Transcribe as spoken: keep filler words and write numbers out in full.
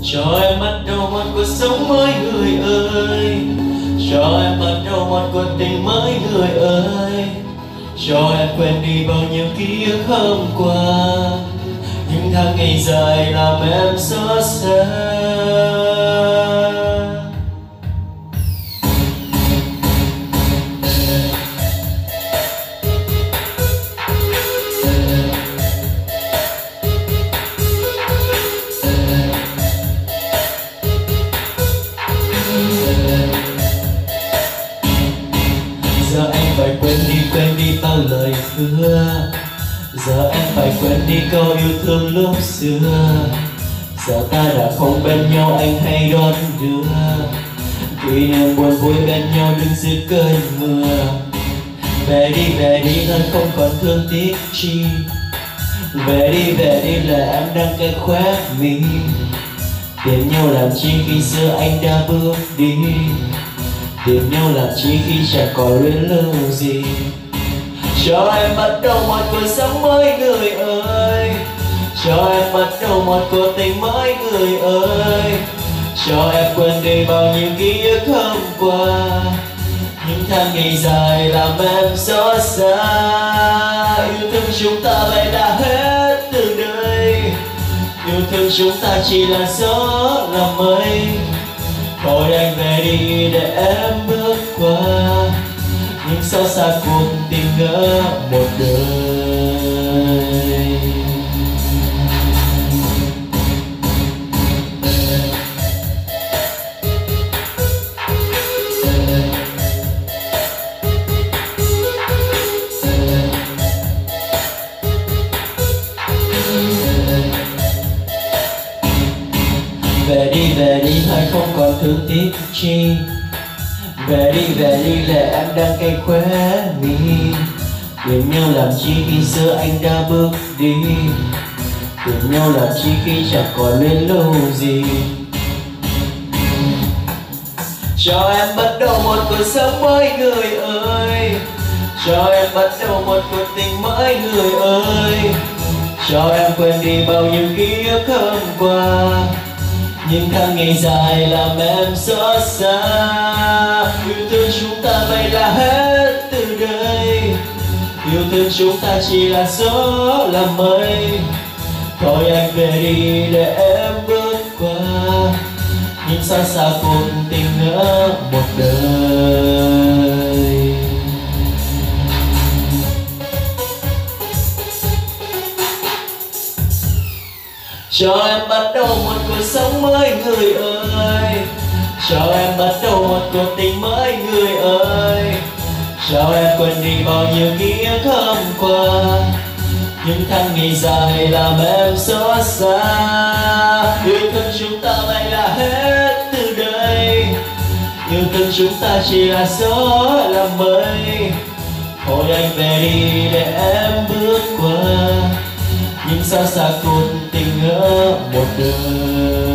Cho em bắt đầu một cuộc sống mới người ơi, cho em bắt đầu một cuộc tình mới người ơi, cho em quên đi bao nhiêu ký ức hôm qua, những tháng ngày dài làm em xót xa. Giờ anh phải quên đi, quên đi bao lời hứa. Giờ em phải quên đi câu yêu thương lúc xưa. Giờ ta đã không bên nhau, anh hãy đón đưa kỷ niệm buồn vui bên nhau đứng dưới cơn mưa. Về đi, về đi thôi không còn thương tiếc chi. Về đi, về đi là em đang cái khóe mi. Tìm nhau làm chi khi xưa anh đã bước đi. Tìm nhau làm chi khi chẳng còn luyến lưu gì. Cho em bắt đầu một cuộc sống mới người ơi, cho em bắt đầu một cuộc tình mới người ơi, cho em quên đi bao nhiêu ký ức hôm qua, những tháng ngày dài làm em xót xa. Yêu thương chúng ta vậy là hết từ đây, yêu thương chúng ta chỉ là gió là mây. Thôi anh về đi để em bước qua những xót xa cuộc tình ngỡ một đời. Về đi, về đi thôi không còn thương tiếc chi. Về đi, về đi là em đang cay khóe mi. Tìm nhau làm chi khi xưa anh đã bước đi. Tìm nhau làm chi khi chẳng còn luyến lưu gì. Cho em bắt đầu một cuộc sống mới người ơi, cho em bắt đầu một cuộc tình mới người ơi, cho em quên đi bao nhiêu ký ức hôm qua, những tháng ngày dài làm em xót xa. Yêu thương chúng ta vậy là hết từ đây, yêu thương chúng ta chỉ là gió là mây. Thôi anh về đi để em bước qua những xót xa cuộc tình ngỡ một đời. Cho em bắt đầu một cuộc sống mới người ơi, cho em bắt đầu một cuộc tình mới người ơi, cho em quên đi bao nhiêu ký ức hôm qua, những tháng ngày dài làm em xót xa. Yêu thương chúng ta vậy là hết từ đây, yêu thương chúng ta chỉ là gió là mây. Thôi anh về đi để em bước qua những xót xa cuộc tình ngỡ một đời.